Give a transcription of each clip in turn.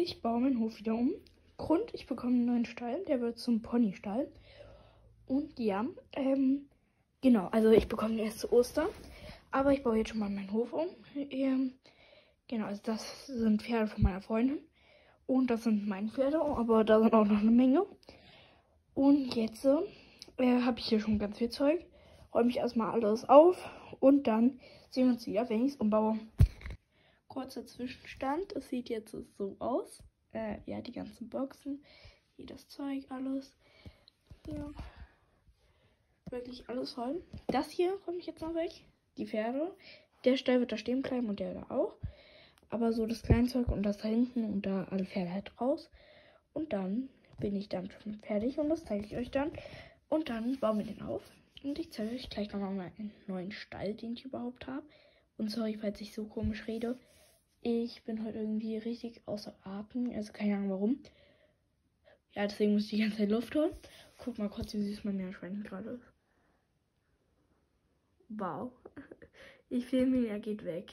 ich baue meinen Hof wieder um. Grund, ich bekomme einen neuen Stall, der wird zum Ponystall. Und ja, genau, also ich bekomme den erst zu Ostern. Aber ich baue jetzt schon mal meinen Hof um. Genau, also das sind Pferde von meiner Freundin. Und das sind meine Pferde, aber da sind auch noch eine Menge. Und jetzt habe ich hier schon ganz viel Zeug. Räume ich erstmal alles auf und dann sehen wir uns wieder, wenn ich es umbaue. Kurzer Zwischenstand, es sieht jetzt so aus. Ja, die ganzen Boxen, hier das Zeug, alles. Hier. Wirklich alles räumen. Das hier räume ich jetzt noch weg. Die Pferde. Der Stall wird da stehen bleiben und der da auch. Aber so das Kleinzeug und das da hinten und da alle Pferde halt raus. Und dann bin ich dann schon fertig und das zeige ich euch dann. Und dann bauen wir den auf. Und ich zeige euch gleich nochmal meinen neuen Stall, den ich überhaupt habe. Und sorry, falls ich so komisch rede. Ich bin heute irgendwie richtig außer Atem. Also keine Ahnung warum. Ja, deswegen muss ich die ganze Zeit Luft holen. Guck mal kurz, wie süß mein Meerschweinchen gerade ist. Wow. Ich filme ihn, er geht weg.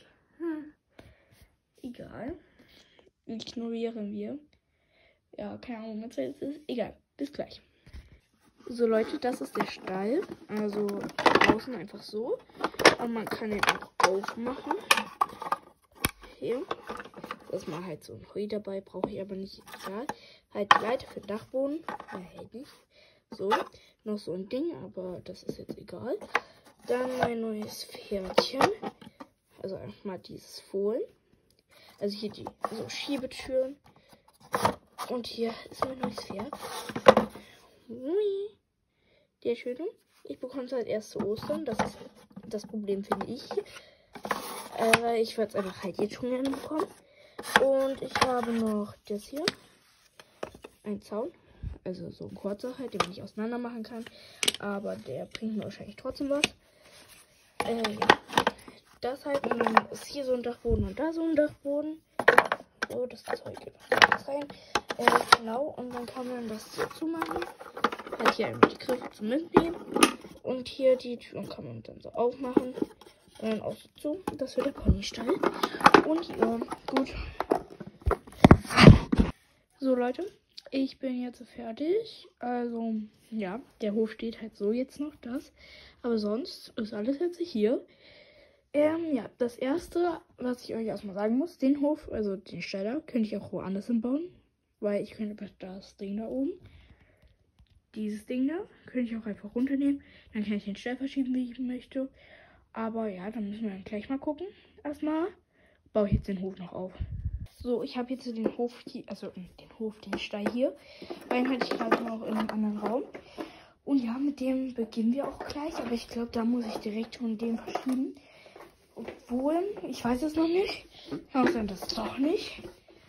Egal. Ignorieren wir. Ja, keine Ahnung, was es ist. Egal. Bis gleich. So Leute, das ist der Stall. Also außen einfach so. Aber man kann ihn auch aufmachen. Hier. Das ist mal halt so ein Heu dabei. Brauche ich aber nicht. Egal. Halt die Leiter für den Dachboden. Halt nicht. So. Noch so ein Ding, aber das ist jetzt egal. Dann mein neues Pferdchen. Also einfach mal dieses Fohlen. Also hier die so Schiebetüren. Und hier ist mein neues Pferd. Ui. Der schöne. Ich bekomme es halt erst zu Ostern. Das ist das Problem, finde ich. Ich werde es einfach halt jetzt schon gerne bekommen. Und ich habe noch das hier. Ein Zaun. Also so ein kurzer halt, den man nicht auseinander machen kann. Aber der bringt mir wahrscheinlich trotzdem was. Ja. Das halt. Und dann ist hier so ein Dachboden und da so ein Dachboden. So, das Zeug geht noch rein. Genau. Und dann kann man das hier zumachen. Hat hier einmal die Griffe zum Mitnehmen. Und hier die Türen kann man dann so aufmachen. Und dann auch so zu. Das wird der Ponystall. Und ja, gut. So Leute, ich bin jetzt fertig. Also, ja, der Hof steht halt so jetzt noch, das. Aber sonst ist alles jetzt hier. Ja, das erste, was ich euch erstmal sagen muss, den Hof, also den Stall da, könnte ich auch woanders hinbauen. Weil ich könnte das Ding da oben, dieses Ding da, könnte ich auch einfach runternehmen. Dann kann ich den Stall verschieben, wie ich möchte. Aber ja, dann müssen wir dann gleich mal gucken. Erstmal baue ich jetzt den Hof noch auf. So, ich habe jetzt den Hof hier, also den Stall hier. Einen hatte ich gerade noch in einem anderen Raum. Und ja, mit dem beginnen wir auch gleich. Aber ich glaube, da muss ich direkt schon den verschieben. Obwohl, ich weiß es noch nicht. Kann auch sein, das doch nicht.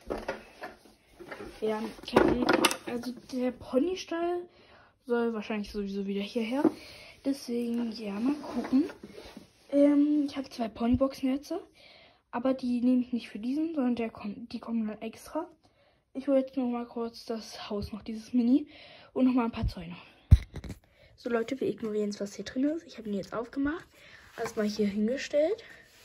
Ja, also der Ponystall soll wahrscheinlich sowieso wieder hierher. Deswegen, ja, mal gucken. Ich habe 2 Ponyboxen jetzt. Aber die nehme ich nicht für diesen, sondern die kommen dann extra. Ich hole jetzt nur mal kurz das Haus noch, dieses Mini. Und noch mal ein paar Zäune. So Leute, wir ignorieren jetzt, was hier drin ist. Ich habe ihn jetzt aufgemacht. Erstmal hier hingestellt.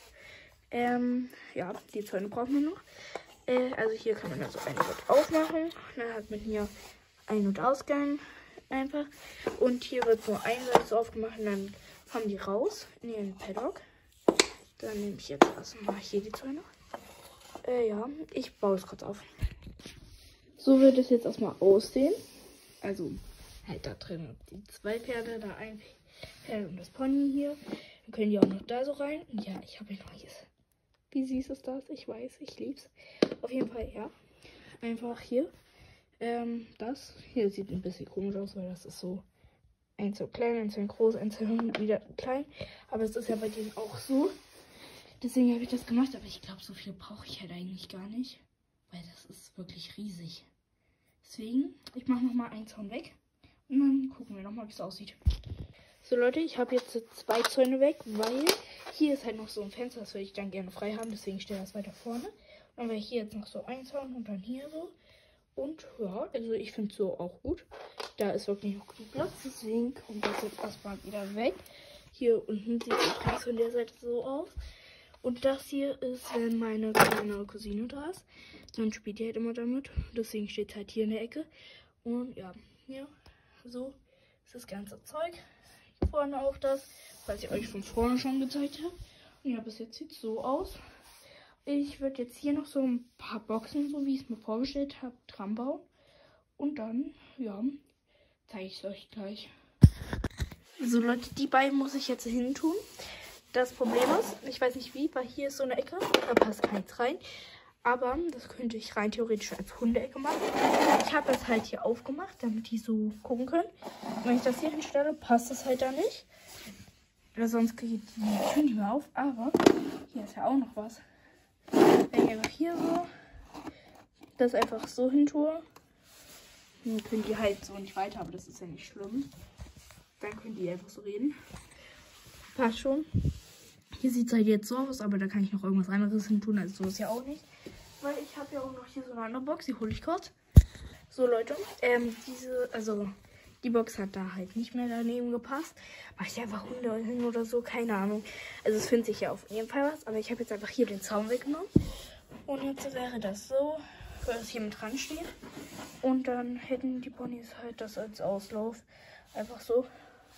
Ja, die Zäune brauchen wir noch. Also hier kann man dann so ein- und aufmachen. Dann hat man hier Ein- und Ausgang einfach. Und hier wird nur ein Seite aufgemacht und dann kommen die raus in ihren Paddock. Dann nehme ich jetzt erstmal hier die Zäune. Ja, ich baue es kurz auf. So wird es jetzt erstmal aussehen. Also halt da drin die 2 Pferde, da ein Pferd und das Pony hier. Dann können die auch noch da so rein. Und ja, ich habe ein neues. Wie süß ist das? Ich weiß, ich lieb's. Auf jeden Fall, ja. Einfach hier. Das hier sieht ein bisschen komisch aus, weil das ist so einzeln klein, einzeln groß, einzeln wieder klein. Aber es ist ja bei denen auch so. Deswegen habe ich das gemacht. Aber ich glaube, so viel brauche ich halt eigentlich gar nicht. Weil das ist wirklich riesig. Deswegen, ich mache nochmal einen Zaun weg. Und dann gucken wir nochmal, wie es aussieht. So Leute, ich habe jetzt 2 Zäune weg, weil hier ist halt noch so ein Fenster, das würde ich dann gerne frei haben, deswegen stehe ich das weiter vorne. Dann werde ich hier jetzt noch so ein Zaun und dann hier so. Und ja, also ich finde es so auch gut. Da ist wirklich noch genug Platz, deswegen kommt das jetzt erstmal wieder weg. Hier unten sieht es übrigens von der Seite so aus. Und das hier ist, wenn meine kleine Cousine da ist. Dann spielt die halt immer damit. Deswegen steht es halt hier in der Ecke. Und ja, hier so ist das ganze Zeug. Hier vorne auch das, was ich euch von vorne schon gezeigt habe. Und ja, bis jetzt sieht es so aus. Ich würde jetzt hier noch so ein paar Boxen, so wie ich es mir vorgestellt habe, dran bauen. Und dann, ja, zeige ich es euch gleich. So Leute, die beiden muss ich jetzt hin tun. Das Problem ist, ich weiß nicht wie, weil hier ist so eine Ecke, da passt keins rein. Aber das könnte ich rein theoretisch als Hundeecke machen. Ich habe das halt hier aufgemacht, damit die so gucken können. Und wenn ich das hier hinstelle, passt das halt da nicht. Oder sonst kriege ich die Tür nicht mehr auf. Aber hier ist ja auch noch was. Wenn ich einfach hier so das einfach so hin tue, dann können die halt so nicht weiter, aber das ist ja nicht schlimm. Dann können die einfach so reden. Passt schon. Hier sieht es halt jetzt so aus, aber da kann ich noch irgendwas anderes hin tun, also so ist ja auch nicht. Weil ich habe ja auch noch hier so eine andere Box, die hole ich kurz. So Leute, die Box hat da halt nicht mehr daneben gepasst. Mache ich einfach Hunde hin oder so, keine Ahnung. Also es findet sich ja auf jeden Fall was, aber ich habe jetzt einfach hier den Zaun weggenommen. Und jetzt wäre das so, würde es hier mit dran stehen. Und dann hätten die Ponys halt das als Auslauf. Einfach so.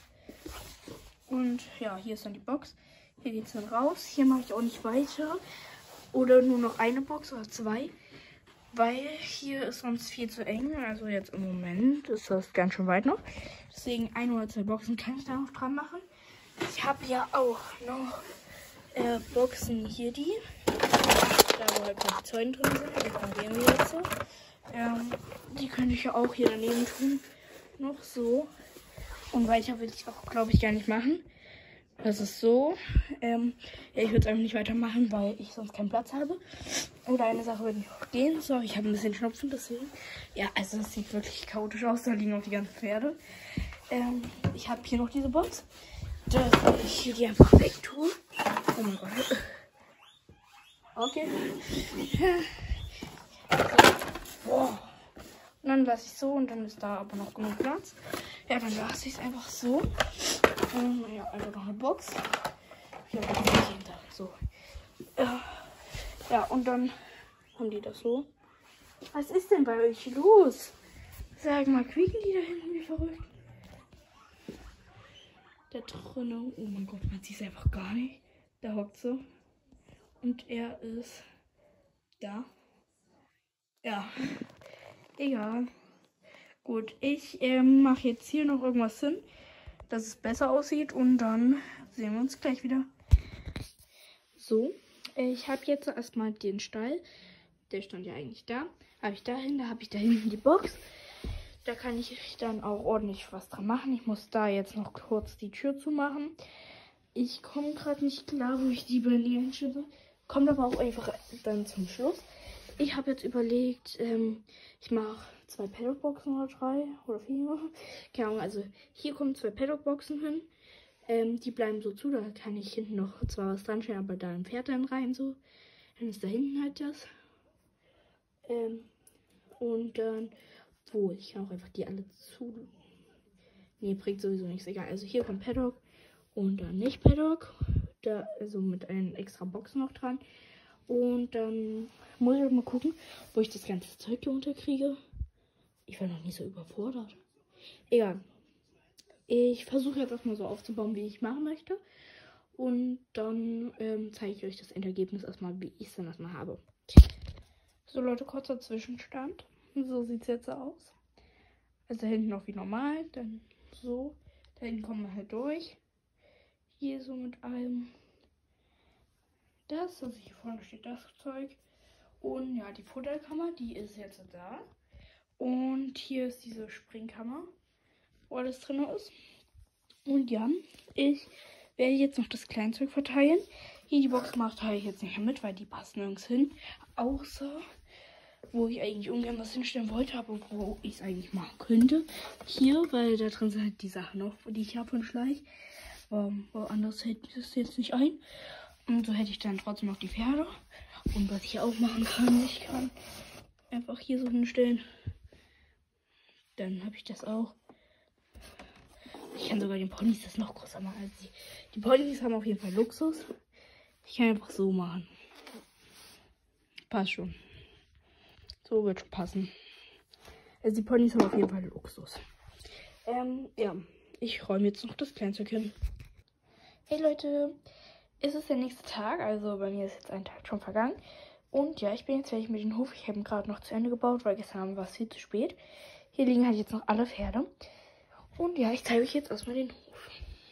Und ja, hier ist dann die Box. Hier geht es dann raus. Hier mache ich auch nicht weiter. Oder nur noch eine Box oder zwei. Weil hier ist sonst viel zu eng. Also jetzt im Moment ist das ganz schön weit noch. Deswegen 1 oder 2 Boxen kann ich da noch dran machen. Ich habe ja auch noch Boxen hier, die. Da wo halt die Zäune drin sind. Die probieren wir jetzt so. Die könnte ich ja auch hier daneben tun. Noch so. Und weiter will ich auch, glaube ich, gar nicht machen. Das ist so. Ja, ich würde es einfach nicht weitermachen, weil ich sonst keinen Platz habe. Oder eine Sache würde nicht auch gehen. So, ich habe ein bisschen Schnupfen, deswegen. Ja, also es sieht wirklich chaotisch aus. Da liegen auch die ganzen Pferde. Ich habe hier noch diese Box. Da will ich hier die einfach weg tun. Oh mein Gott. Okay. Boah. Und dann lasse ich so und dann ist da aber noch genug Platz. Ja, dann lasse ich es einfach so. Ja, einfach noch eine Box. Hier hinter. So. Ja, und dann haben die das so. Was ist denn bei euch los? Sag mal, quieken die da hinten wie verrückt? Da drinnen. Oh mein Gott, man sieht es einfach gar nicht. Da hockt so. Und er ist da. Ja. Egal. Gut, ich mache jetzt hier noch irgendwas hin, dass es besser aussieht und dann sehen wir uns gleich wieder. So, ich habe jetzt erstmal den Stall. Der stand ja eigentlich da. Habe ich dahin, da habe ich da hinten die Box. Da kann ich dann auch ordentlich was dran machen. Ich muss da jetzt noch kurz die Tür zumachen. Ich komme gerade nicht klar, wo ich die bei mir hinstelle. Kommt aber auch einfach dann zum Schluss. Ich habe jetzt überlegt, ich mache 2 Paddock-Boxen oder 3 oder 4. Keine Ahnung, also hier kommen 2 Paddock-Boxen hin. Die bleiben so zu, da kann ich hinten noch zwar was dran stellen, aber da ein Pferd dann rein so. Dann ist da hinten halt das. Und dann, ich kann auch einfach die alle zu. Nee, bringt sowieso nichts, egal. Also hier kommt Paddock und dann nicht Paddock. Da, also mit einem extra Box noch dran. Und dann muss ich mal gucken, wo ich das ganze Zeug hier unterkriege. Ich war noch nie so überfordert. Egal. Ich versuche jetzt erstmal so aufzubauen, wie ich machen möchte. Und dann zeige ich euch das Endergebnis erstmal, wie ich es dann erstmal habe. So Leute, kurzer Zwischenstand. So sieht es jetzt aus. Also hinten noch wie normal. Dann so. Da hinten kommen wir halt durch. Hier so mit allem. Das, also hier vorne steht das Zeug. Und ja, die Futterkammer, die ist jetzt da. Und hier ist diese Springkammer, wo alles drin ist. Und ja, ich werde jetzt noch das Kleinzeug verteilen. Hier die Box teile ich jetzt nicht mehr mit, weil die passt nirgends hin. Außer, wo ich eigentlich ungern was hinstellen wollte, aber wo ich es eigentlich machen könnte. Hier, weil da drin sind halt die Sachen noch, die ich habe von Schleich. Woanders hält das jetzt nicht ein. Und so hätte ich dann trotzdem noch die Pferde. Und was ich auch machen kann, ich kann einfach hier so hinstellen. Dann habe ich das auch. Ich kann sogar den Ponys das noch größer machen als die. Die Ponys haben auf jeden Fall Luxus. Ich kann einfach so machen. Passt schon. So wird schon passen. Also die Ponys haben auf jeden Fall Luxus. Ja. Ich räume jetzt noch das Kleinzeug hin. Hey Leute, es ist der nächste Tag, also bei mir ist jetzt ein Tag schon vergangen. Und ja, ich bin jetzt fertig mit dem Hof. Ich habe ihn gerade noch zu Ende gebaut, weil gestern Abend war es viel zu spät. Hier liegen halt jetzt noch alle Pferde. Und ja, ich zeige euch jetzt erstmal den Hof.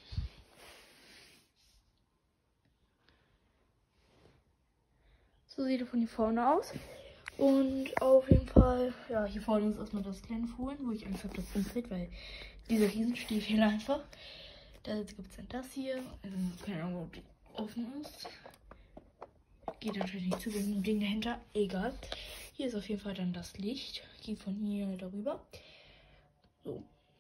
So sieht er von hier vorne aus. Und auf jeden Fall, ja, hier vorne ist erstmal das kleine Fohlen, wo ich Angst habe, dass es umfällt, weil diese Riesenstiefel einfach. Da gibt es dann das hier. Also keine Ahnung, ob die offen ist. Geht natürlich nicht zu dem Ding dahinter. Egal. Hier ist auf jeden Fall dann das Licht. Geht von hier darüber. So.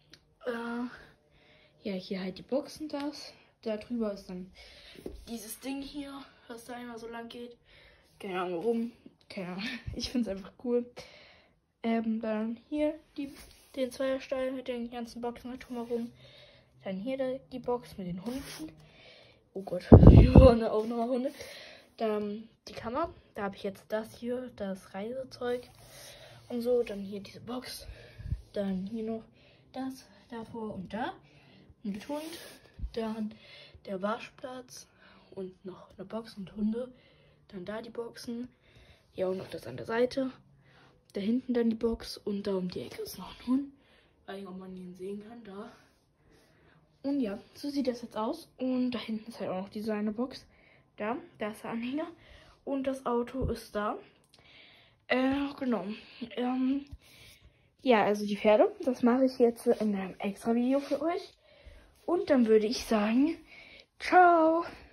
Ja, hier halt die Boxen das. Da drüber ist dann dieses Ding hier, was da immer so lang geht. Keine Ahnung warum. Keine Ahnung. Ich finde es einfach cool. Dann hier den Zweierstall mit den ganzen Boxen drumherum. Dann hier die Box mit den Hunden. Oh Gott, hier vorne auch nochmal Hunde. Dann die Kammer. Da habe ich jetzt das hier, das Reisezeug und so. Dann hier diese Box. Dann hier noch das, davor und da. Mit Hund. Dann der Waschplatz und noch eine Box und Hunde. Dann da die Boxen. Ja, und noch das an der Seite. Da hinten dann die Box und da um die Ecke ist noch ein Hund. Weil man ihn sehen kann, da. Und ja, so sieht das jetzt aus. Und da hinten ist halt auch noch diese eine Box. Da ist der Anhänger. Und das Auto ist da. Genau. Ja, also die Pferde, das mache ich jetzt in einem extra Video für euch. Und dann würde ich sagen, ciao!